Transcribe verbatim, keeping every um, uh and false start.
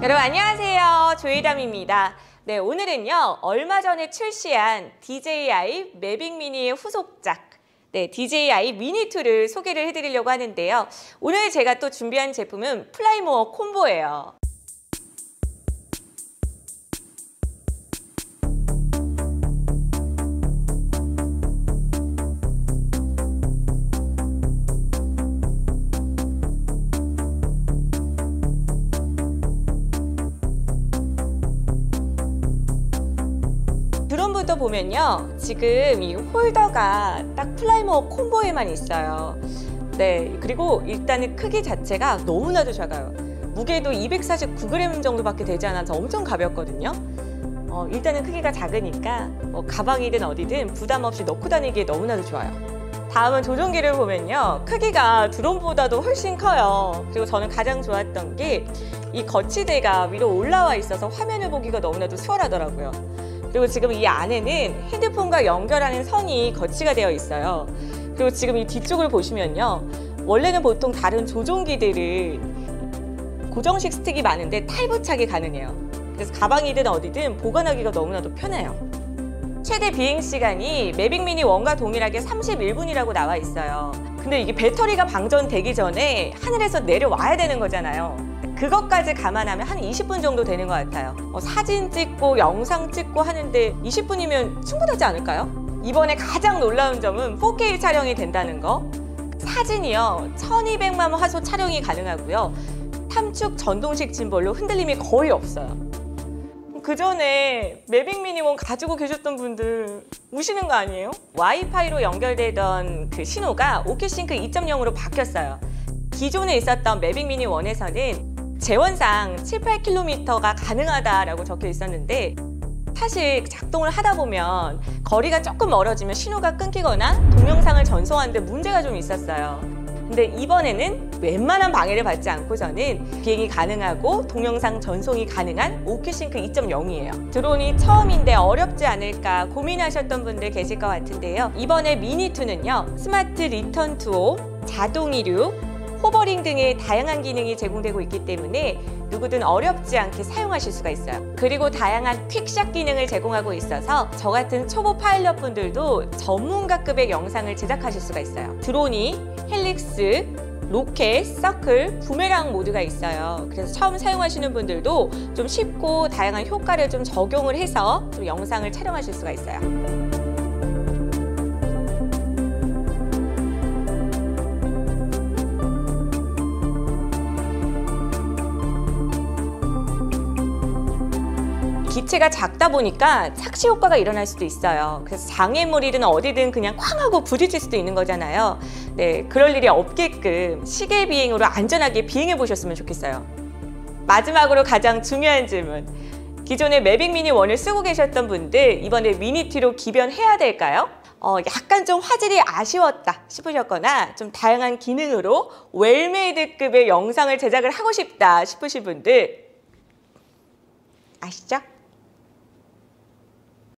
여러분 안녕하세요. 조이담입니다. 네, 오늘은요 얼마 전에 출시한 디제이아이 매빅 미니의 후속작 네, 디제이아이 미니투를 소개를 해드리려고 하는데요. 오늘 제가 또 준비한 제품은 플라이모어 콤보예요. 드론부터 보면요, 지금 이 홀더가 딱 플라이모어 콤보에만 있어요. 네, 그리고 일단은 크기 자체가 너무나도 작아요. 무게도 이백사십구 그램 정도밖에 되지 않아서 엄청 가볍거든요. 어, 일단은 크기가 작으니까 뭐 가방이든 어디든 부담 없이 넣고 다니기에 너무나도 좋아요. 다음은 조종기를 보면요, 크기가 드론보다도 훨씬 커요. 그리고 저는 가장 좋았던 게 이 거치대가 위로 올라와 있어서 화면을 보기가 너무나도 수월하더라고요. 그리고 지금 이 안에는 핸드폰과 연결하는 선이 거치가 되어 있어요. 그리고 지금 이 뒤쪽을 보시면요, 원래는 보통 다른 조종기들은 고정식 스틱이 많은데 탈부착이 가능해요. 그래서 가방이든 어디든 보관하기가 너무나도 편해요. 최대 비행시간이 매빅 미니 원과 동일하게 삼십일 분이라고 나와 있어요. 근데 이게 배터리가 방전되기 전에 하늘에서 내려와야 되는 거잖아요. 그것까지 감안하면 한 이십 분 정도 되는 것 같아요. 어, 사진 찍고 영상 찍고 하는데 이십 분이면 충분하지 않을까요? 이번에 가장 놀라운 점은 포케이 촬영이 된다는 거. 사진이요, 천이백만 화소 촬영이 가능하고요. 탐축 전동식 짐볼로 흔들림이 거의 없어요. 그 전에 매빅 미니 원 가지고 계셨던 분들 우시는 거 아니에요? 와이파이로 연결되던 그 신호가 오키싱크 이 점 영으로 바뀌었어요. 기존에 있었던 매빅 미니 원에서는 재원상 칠, 팔 킬로미터가 가능하다라고 적혀 있었는데, 사실 작동을 하다 보면 거리가 조금 멀어지면 신호가 끊기거나 동영상을 전송하는데 문제가 좀 있었어요. 근데 이번에는 웬만한 방해를 받지 않고서는 비행이 가능하고 동영상 전송이 가능한 오키싱크 이 점 영이에요. 드론이 처음인데 어렵지 않을까 고민하셨던 분들 계실 것 같은데요. 이번에 미니투는요, 스마트 리턴 투 홈, 자동 이륙, 호버링 등의 다양한 기능이 제공되고 있기 때문에 누구든 어렵지 않게 사용하실 수가 있어요. 그리고 다양한 퀵샷 기능을 제공하고 있어서 저 같은 초보 파일럿 분들도 전문가급의 영상을 제작하실 수가 있어요. 드론이 헬릭스, 로켓, 서클, 부메랑 모드가 있어요. 그래서 처음 사용하시는 분들도 좀 쉽고 다양한 효과를 좀 적용을 해서 좀 영상을 촬영하실 수가 있어요. 기체가 작다 보니까 착시 효과가 일어날 수도 있어요. 그래서 장애물이든 어디든 그냥 쾅 하고 부딪힐 수도 있는 거잖아요. 네, 그럴 일이 없게끔 시계 비행으로 안전하게 비행해 보셨으면 좋겠어요. 마지막으로 가장 중요한 질문. 기존에 매빅 미니 원을 쓰고 계셨던 분들 이번에 미니투로 기변해야 될까요? 어, 약간 좀 화질이 아쉬웠다 싶으셨거나 좀 다양한 기능으로 웰메이드급의 영상을 제작을 하고 싶다 싶으신 분들 아시죠?